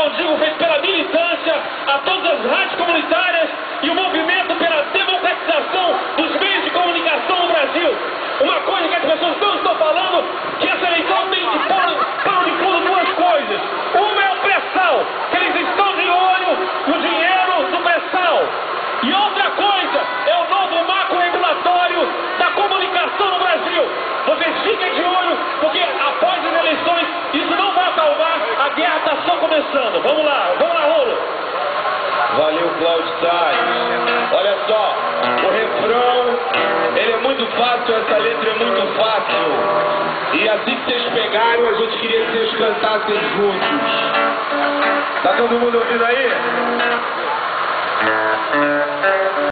eu digo feito pela militância, a todas as rádios comunitárias e o movimento pela democratização dos meios de comunicação no Brasil. Uma coisa que as pessoas não estão falando, que essa eleição tem de pano de fundo duas coisas. Uma é o pré-sal, que eles estão de olho no dinheiro do pré-sal. E outra coisa é o novo marco regulatório da comunicação no Brasil. Vocês fiquem de olho, porque após as eleições isso não vai acalmar, a guerra está só começando. Vamos lá, Rolo. Valeu, Cláudio Salles. Olha só, o refrão, ele é muito fácil, essa letra é muito fácil. E assim que vocês pegaram, a gente queria que vocês cantassem juntos. Tá todo mundo ouvindo aí?